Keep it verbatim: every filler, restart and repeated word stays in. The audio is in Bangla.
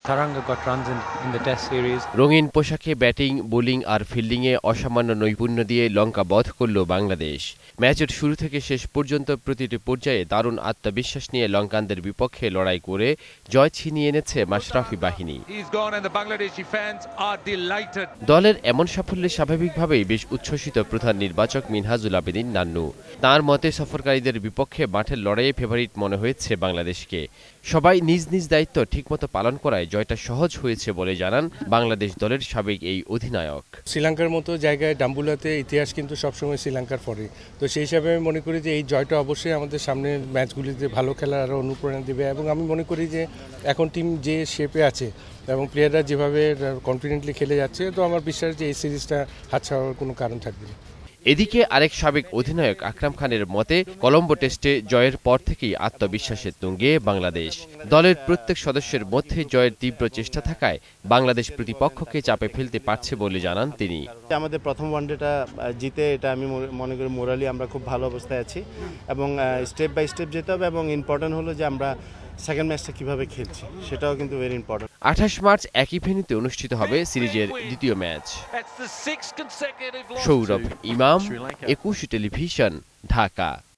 Taranga got runs in, in the Test series. রঙিন পোশাকে ব্যাটিং, বোলিং আর ফিল্ডিংয়ে অসামান্য নৈপুণ্য দিয়ে লঙ্কা বধ করল বাংলাদেশ। ম্যাচের শুরু থেকে শেষ পর্যন্ত প্রতিটি পর্যায়ে দারুণ আত্মবিশ্বাস নিয়ে লঙ্কানদের বিপক্ষে লড়াই করে জয় ছিনিয়ে এনেছে মাশরাফি বাহিনী। দলের এমন সাফল্যে স্বাভাবিকভাবেই বেশ উচ্ছ্বসিত প্রধান নির্বাচক মিনহাজুল আবেদীন নান্নু। তাঁর মতে সফরকারীদের বিপক্ষে মাঠের লড়াইয়ে ফেভারিট মনে হয়েছে বাংলাদেশকে। সবাই নিজ নিজ দায়িত্ব ঠিকমতো পালন করায় জয়টা সহজ হয়েছে বলে জানান বাংলাদেশ দলের সাবেক এই অধিনায়ক। শ্রীলঙ্কার মতো জায়গায় ডাম্বুলাতে ইতিহাস কিন্তু সবসময় শ্রীলঙ্কার পরে, তো সেই হিসাবে আমি মনে করি যে এই জয়টা অবশ্যই আমাদের সামনের ম্যাচগুলিতে ভালো খেলার আরও অনুপ্রেরণা দেবে এবং আমি মনে করি যে এখন টিম যে শেপে আছে এবং প্লেয়াররা যেভাবে কনফিডেন্টলি খেলে যাচ্ছে, তো আমার বিশ্বাস যে এই সিরিজটা হাতছাড়ার কোনো কারণ থাকবে না। এদিকে আরেক সাবেক অধিনায়ক আকরাম খানের মতে কলম্বো টেস্টে জয়ের পর থেকেই আত্মবিশ্বাসের তুঙ্গে বাংলাদেশ। দলের প্রত্যেক সদস্যের মধ্যে জয়ের তীব্র চেষ্টা থাকায় বাংলাদেশ প্রতিপক্ষকে চাপে ফেলতে পারছে বলে জানান তিনি। আমাদের প্রথম ওয়ানডেটা জিতে এটা আমি মনে করি মোরালি আমরা খুব ভালো অবস্থায় আছি এবং স্টেপ বাই স্টেপ যেতে হবে এবং ইম্পর্টেন্ট হলো যে আমরা সেকেন্ড ম্যাচটা কিভাবে খেলছি সেটাও কিন্তু ভেরি ইম্পর্টেন্ট। আঠাশ মার্চ একই ভেন্যুতে অনুষ্ঠিত হবে সিরিজের দ্বিতীয় ম্যাচ। সৌরভ ইমাম, একুশে টেলিভিশন, ঢাকা।